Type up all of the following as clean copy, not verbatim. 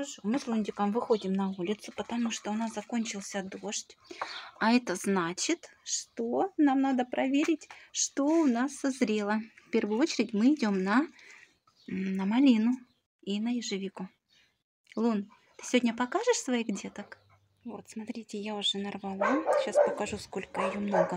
Хорошо, мы с Лундиком выходим на улицу, потому что у нас закончился дождь. А это значит, что нам надо проверить, что у нас созрело. В первую очередь мы идем на малину и на ежевику. Лун, ты сегодня покажешь своих деток? Вот, смотрите, я уже нарвала. Сейчас покажу, сколько ее много.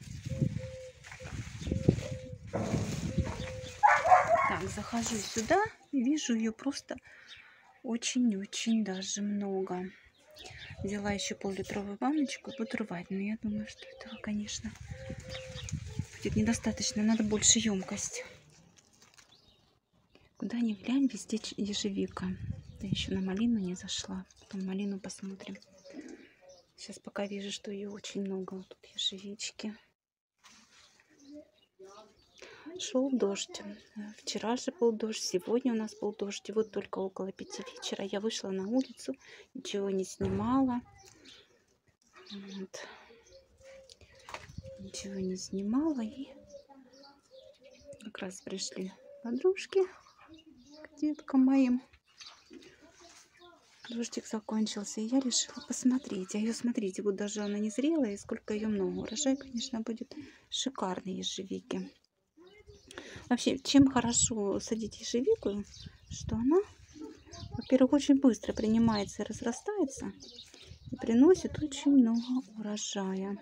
Так, захожу сюда и вижу ее просто очень-очень даже много. Взяла еще пол-литровую баночку, буду рвать. Но я думаю, что этого, конечно, будет недостаточно. Надо больше емкость. Куда ни глянь, везде ежевика. Я еще на малину не зашла. Потом малину посмотрим. Сейчас пока вижу, что ее очень много. Вот тут ежевички. Шел дождь. Вчера же был дождь, сегодня у нас был дождь. И вот только около 5 вечера я вышла на улицу, ничего не снимала. Вот. Ничего не снимала. И как раз пришли подружки к деткам моим. Дождик закончился, и я решила посмотреть. А ее, смотрите, вот даже она не зрелая, и сколько ее много. Урожай, конечно, будет шикарный ежевики. Вообще, чем хорошо садить ежевику, что она, во-первых, очень быстро принимается и разрастается, и приносит очень много урожая.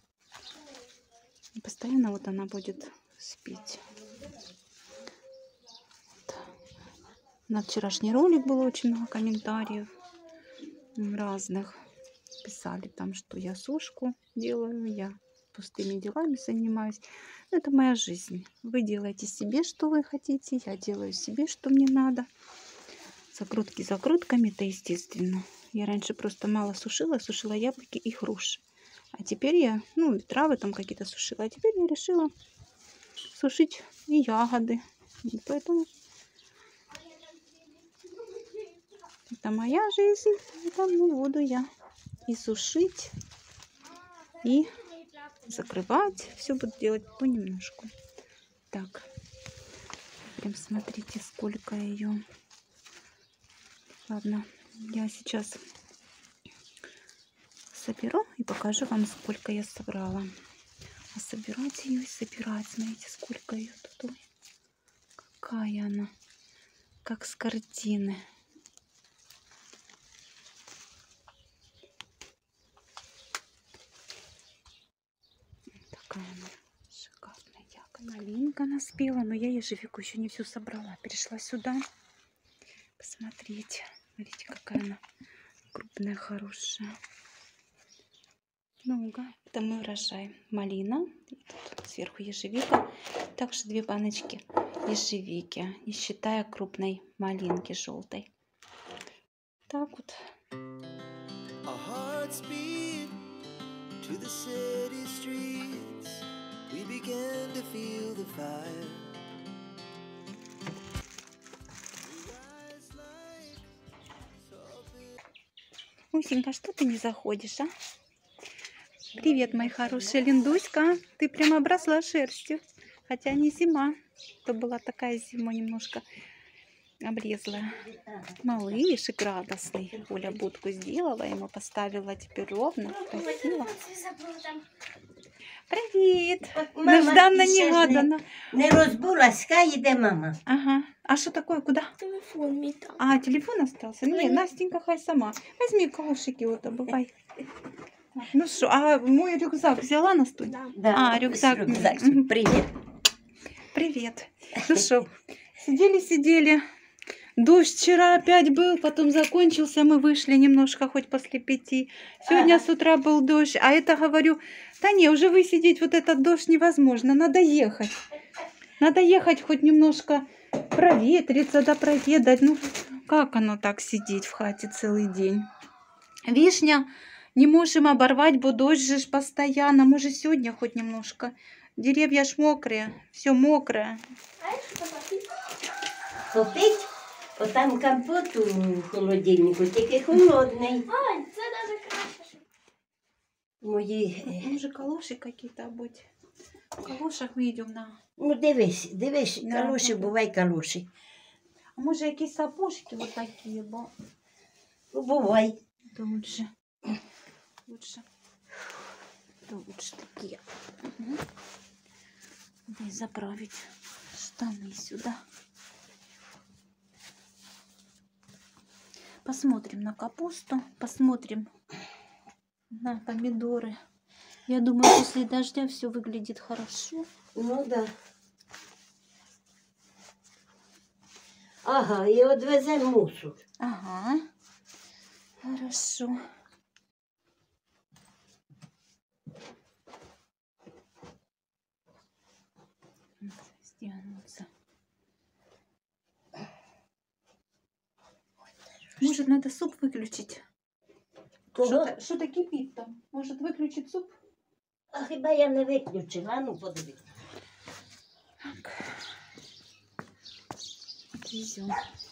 И постоянно вот она будет спеть. На вчерашний ролик было очень много комментариев разных. Писали там, что я сушку делаю, я пустыми делами занимаюсь. Это моя жизнь. Вы делаете себе, что вы хотите, я делаю себе, что мне надо. Закрутки закрутками, это естественно. Я раньше просто мало сушила яблоки и груши. А теперь я, травы там какие-то сушила. А теперь я решила сушить и ягоды. И поэтому это моя жизнь. Поэтому буду я и сушить, и закрывать. Все буду делать понемножку. Так, прям смотрите, сколько ее. Ладно, я сейчас соберу и покажу вам, сколько я собрала. А собирать ее и собирать. Смотрите, сколько ее тут. Ой, какая она. Как с картины. Такая она шикарная. Малинка наспела, но я ежевику еще не всю собрала. Перешла сюда. Посмотрите. Смотрите, какая она крупная, хорошая. Много. Это мой урожай. Малина. И тут сверху ежевика. Также 2 баночки ежевики, не считая крупной малинки желтой. Так вот. Усенька, что ты не заходишь, а? Привет, моя хорошая Линдуська. Ты прям обросла шерстью. Хотя не зима. То была такая зима немножко облезлая. Малышик радостный. Оля будку сделала, ему поставила теперь ровно, красиво. Привіт! Нежданно, негаданно. Не розбулась, хай йде мама. Ага. А что такое? Куда? Телефон мій там. А, телефон остался? Не, Настенька хай сама. Возьми калушики, вот обувай. Ну что, а мой рюкзак взяла на стуле? Да. А, рюкзак. Привіт. Привет. Ну что, сидели. Дождь вчера опять был, потом закончился, мы вышли немножко, хоть после 5. Сегодня с утра был дождь, а это говорю, да не, уже высидеть вот этот дождь невозможно, надо ехать. Надо ехать хоть немножко проветриться, да проведать. Ну, как оно так сидеть в хате целый день? Вишня не можем оборвать, бо дождь же ж постоянно. Может, сегодня хоть немножко. Деревья ж мокрые, все мокрое. Попить? Отам компот у холодильнику, тільки холодний. Ой, це даже краще. Мої... Там же калоши какие-то будь. В калошах мы идем на... Ну, дивись, Да, калоші, да. бувай калоші. А може якісь сапожки вот такие, бо Бувай. Это лучше. Лучше. Это лучше такие. Угу. Дай заправить штаны сюда. Посмотрим на капусту, посмотрим на помидоры. Я думаю, после дождя все выглядит хорошо. Ну да. Ага, і одвеземо мусор. Ага, хорошо. Стянуться. Может, надо суп выключить? Кого? Что-то кипит там. Может, выключить суп? А хіба я не виключила? А ну подивись. Так. Отвезем.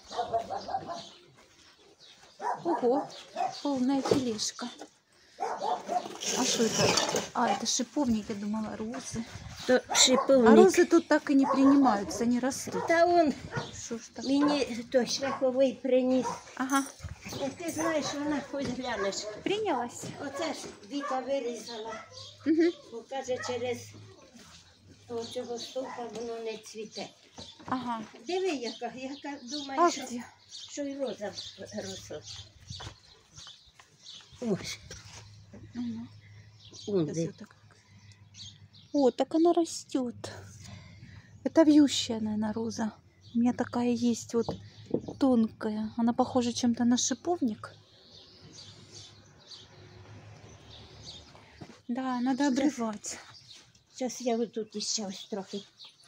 Ого, полная тележка. А что это? А, это шиповник, я думала, розы. То А шиповник. розы тут так и не принимаются, не растут. Та он Что ж так? мені той шляховий приніс. Ага, І ти знаєш, вона хоч глянеш. принялась. Оце ж Віка вирізала. Угу. Бо каже, через цього стовпа воно не цвіте. Ага. Диви, яка думаю, А що, где? що й роза росла. Ось, Ага. он Сейчас де. вот так. О, так она растет. Это вьющая, наверное, роза. У меня такая есть вот тонкая. Она похожа чем-то на шиповник. Да, надо обрывать. Зараз я отут іще ось трохи.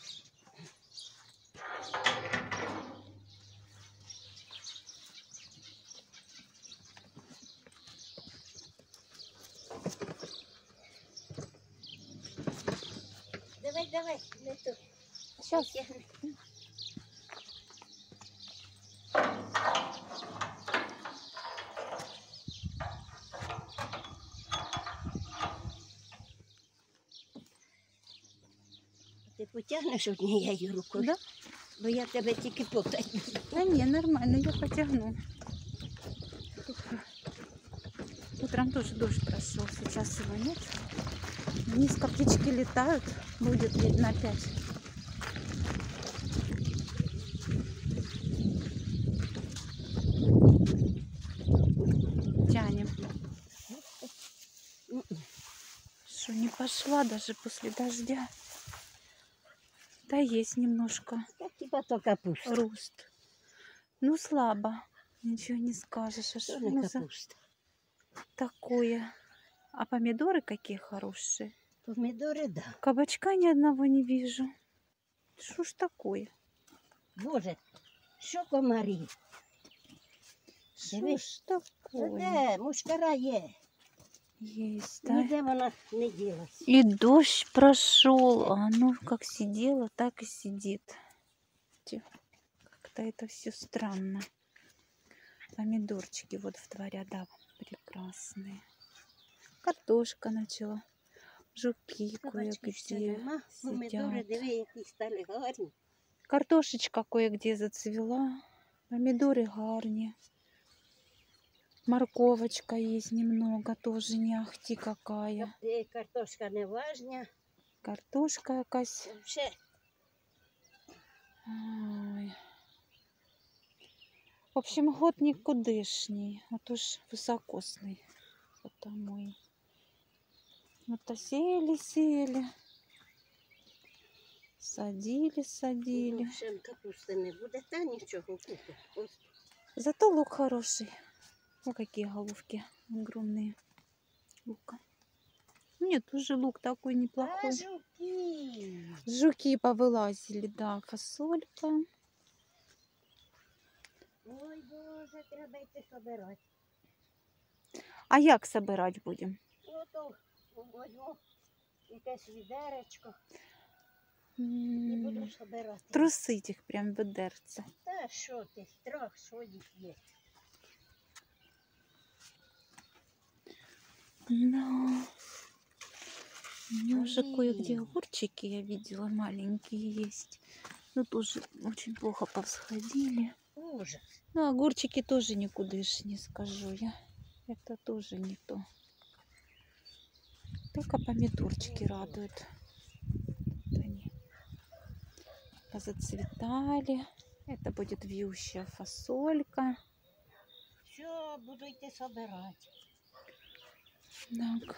Давай, давай, не тут. Сейчас. Ти потягнеш однією рукою? Да? Бо я тебе тільки потаю. Да не, нормально, я потягну. Утром тоже дождь прошел, сейчас его нет. Низко птички летают, будет видно опять. Тянем. Что, не пошла даже после дождя? Да есть немножко Так хіба то капуста. рост. Ну, слабо. Ничего не скажешь. А Що что не за капуста? такое? А помидоры какие хорошие. Помідори, да. Кабачка ни одного не вижу. Что ж такое? Боже, що комарі? Что Дивись. ж такое? Де, мушкара є. Есть, да? Ніде вона не ділась. И дождь прошел, а оно как сидело, так и сидит. Как-то это все странно. Помидорчики вот в 2 ряда прекрасные. Картошка начала. Жуки Кабачки ще кое-где нема. Помідори, сидят. диви, які стали гарні. Картошечка кое-где зацвела. Помидоры гарни. Морковочка есть немного, тоже не ахти какая. Картошка не важня. Картошка якась. Ще Ой. В общем, год никудышний, а то ж высокосный. Потому и это сеяли. Садили. ще капусти не буде, та нічого. Купи. Ось. Зато лук хороший. О, какие головки огромные лука. Нет, тоже лук такой А неплохой. жуки. Жуки повылазили, да, фасолька. Ой, Боже, треба йти собирати. А як собирать будем? Ну, то возьму якесь відеречко і М, буду собирати. Трусить їх прям ведерце. Та що ти, страх, що їх є. Да. У меня уже кое-где Блин. огурчики я видела, маленькие есть. Но тоже очень плохо повсходили. О, ужас. Ну, огурчики тоже никудышь, не скажу я. Это тоже не то. Только помидорчики радуют. Вот они позацветали. Это будет вьющая фасолька. Все, буду йти собирати. Так.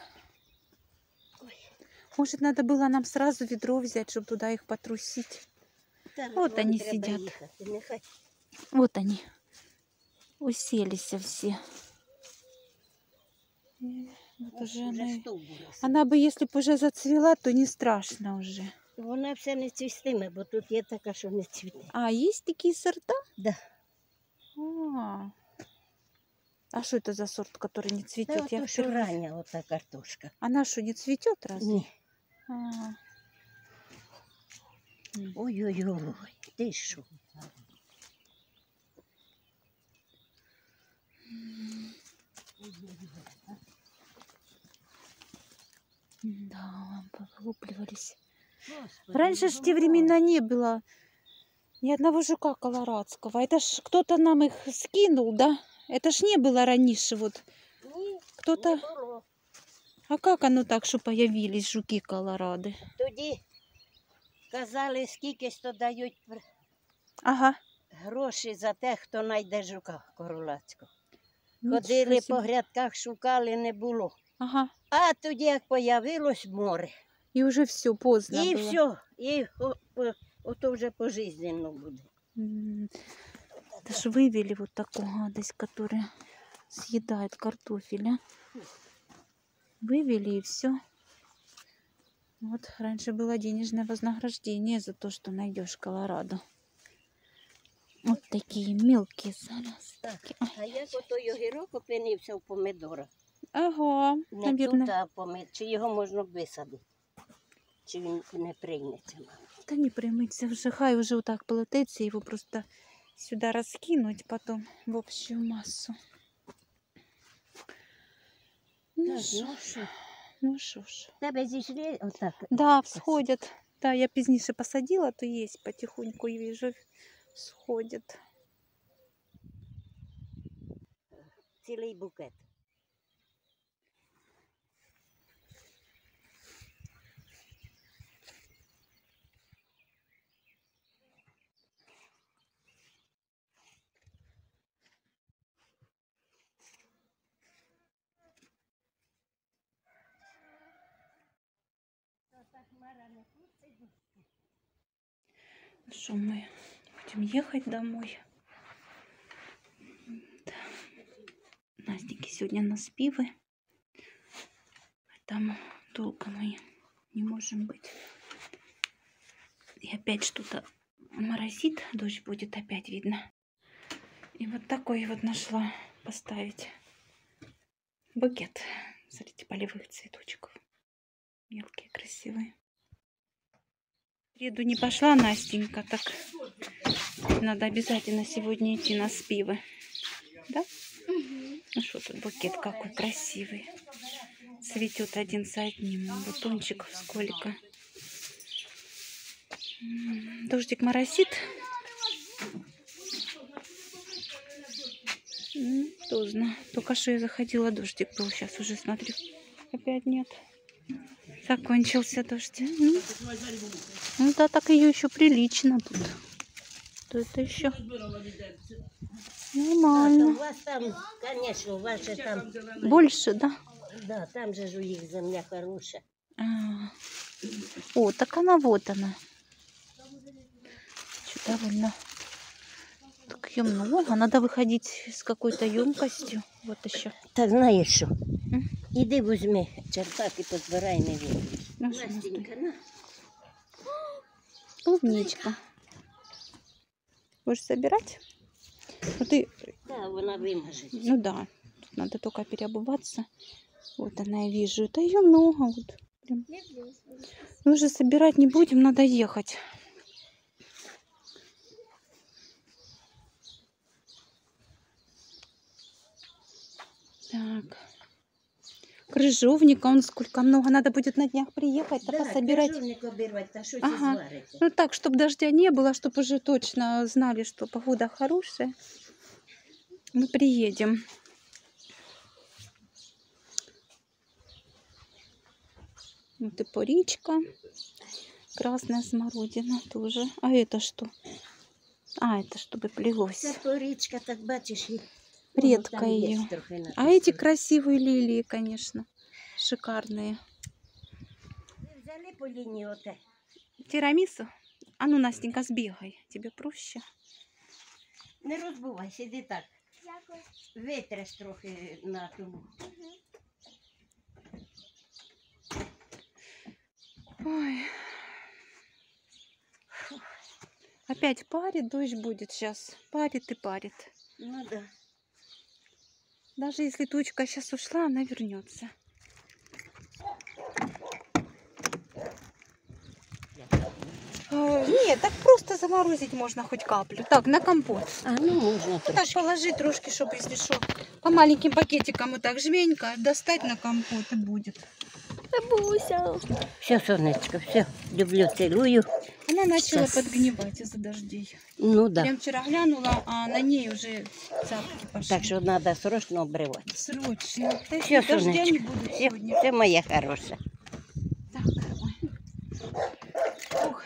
Может, надо было нам сразу ведро взять, чтобы туда их потрусить. Та, Вот вам они треба сидят. їхати, нехай. Вот они. Уселись все. И вот Ось уже она... стовбур росте. Она бы, если бы уже зацвела, то не страшно уже. Вона все не цвістиме, бо тут є така, що не цвіте. А, есть такие сорта? Да. А что это за сорт, который не Та цветет? ото, що рання ота картошка. Она что, не цветет разве? Ні. А. Ой-ой-ой, ти що? Да, повылупливались. Господи, Раньше ж в те ну, времена не было ни одного жука колорадского. Это ж кто-то нам их скинул, да? Это ж не было раньше вот. Ні, Кто-то... не було. А как оно так, что появились жуки колорады? Тоді казали, скільки то дають Ага. гроші за те, хто знайде жука королацького. Ничего Ходили себе. по грядках, шукали, не було. Ага. А тоді, як появилось море, И уже все поздно і было. все, і ото вже пожизненно буде. Это ж вывели вот такую гадость, которая съедает картофель, а? Вывели и все. Вот раньше было денежное вознаграждение за то, что найдешь колорадо. Вот такие мелкие заразки. А як ото огірок опинився в помидорах? Ага, Не наверное. тут, а чи його можна висадити? Чи він не прийметься? Да не примыться уже. Хай уже вот так полететься, его просто сюда раскинуть потом в общую массу. Ну Так, шо, ну що? ну шо ж. Тебе зійшли отак? Да, всходят. Да, я позднее посадила, то есть потихоньку и вижу, всходят. Цілий букет. Ну что, мы будем ехать домой. Да. Настеньки сегодня на спивы. Там долго мы не можем быть. И опять что-то моросит, дождь будет опять видно. И вот такой вот нашла поставить букет. Смотрите, полевых цветочков. Мелкие, красивые. В среду не пошла Настенька, так надо обязательно сегодня идти на спивы. Да? Ну что тут букет какой красивый. Цветет один за одним. Бутончиков сколько. Дождик моросит. Поздно. Только что я заходила, дождик был. Сейчас уже смотрю. Опять нет. Закончился дождь. Ну да, так ее еще прилично тут. То это еще У нормально. вас там, звісно, у вас же там, Больше, да? да, там же ж у їх земля хороша. А. О, так она вот она. Чё, довольно. Так ее много. Надо выходить с какой-то емкостью. Вот еще. Так знаєш що? Іди візьми черпак і позбирай не вірю. Ну, что у нас тут? Настенька, на. Клубничка. Будешь собирать? Ну, ты, Та вона вимаже. ну да, тут надо только переобуваться. Вот она, я вижу. Это ее много. Вот. Прям. Мы уже собирать не будем, надо ехать. Так. Крыжовника, он сколько много. Надо будет на днях приехать, да, пособирать. крижовник обірвати, та щось Ага. зварити. Ну так, чтобы дождя не было, чтобы уже точно знали, что погода хорошая. Мы приедем. Вот и поричка. Красная смородина тоже. А это что? А, это чтобы Це плелось. порічка, так бачиш, і Редко там є ее. трохи на А эти красивые лилии, конечно. Шикарные. Взяли по лінії оте. Тирамису? А ну, Настенька, сбегай. Тебе проще. Не розбивай, сиди так. Дякую. Витреш трохи на тому. Ой. Опять парит, дождь будет сейчас. Парит и парит. Ну да. Даже если тучка сейчас ушла, она вернется. Нет, так просто заморозить можно хоть каплю. Так, на компот. А, ну можна Вот трохи. так положить трошки, чтобы, если что, по маленьким пакетикам вот так жменько достать на компот и будет. Бабуся. Все, сонечко, все. Люблю, цілую. Она начала Сейчас. подгнивать из-за дождей. Ну да. Прям вчера глянула, а на ней уже цапки пошли. Так що треба срочно обривати. Срочно. Да Все, если дождя сонечко. не будет Все, сегодня. все моє хороше. Так, ой. Ух,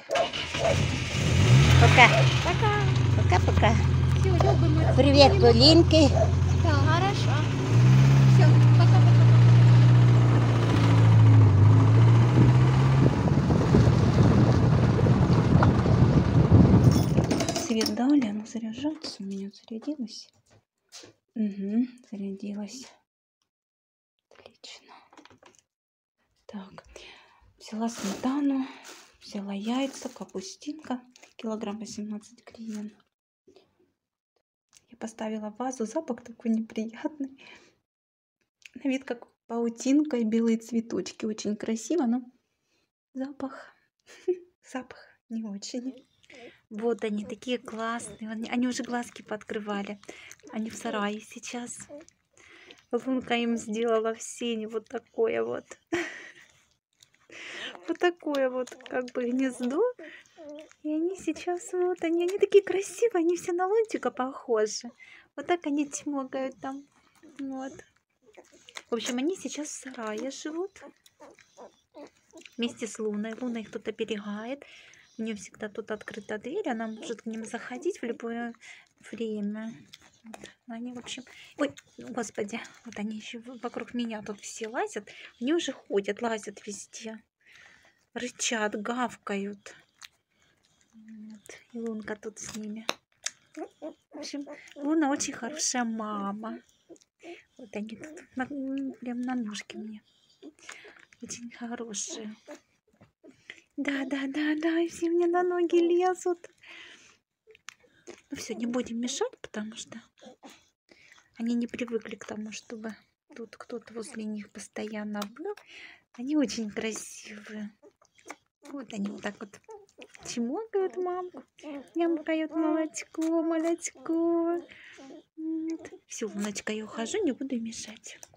Пока. Пока. Пока-пока. все, любим. Привіт, Полінки. Да, хорошо. Все, пока-пока. Свет дали, оно заряжается. У меня зарядилось. Угу, зарядилось. Отлично. Так, взяла сметану, взяла яйца, капустинка, килограмм 18 гривен. Я поставила в вазу, запах такой неприятный. На вид как паутинка и белые цветочки. Очень красиво, но запах не очень. Вот они, такие классные. Они уже глазки пооткрывали. Они в сарае сейчас. Лунка им сделала в сене вот такое вот. Вот такое вот как бы гнездо. И они сейчас вот, они такие красивые, они все на лунтика похожи. Вот так они чмокают там. Вот. В общем, они сейчас в сарае живут. Вместе с Луной. Луна их тут оберегает. У нее всегда тут открыта дверь. Она может к ним заходить в любое время. Вот. Они, в общем... Ой, господи. Вот они еще вокруг меня тут все лазят. Они уже ходят, лазят везде. Рычат, гавкают. Вот. И Лунка тут с ними. В общем, Луна очень хорошая мама. Вот они тут прям на ножке мне. Очень хорошие. Да, и все мне на ноги лезут. Ну все, не будем мешать, потому что они не привыкли к тому, чтобы тут кто-то возле них постоянно был. Они очень красивые. Вот они вот так вот чмокают мамку. Нямкают молочко, молочко. Вот. Все, Луночка, я ухожу, не буду мешать.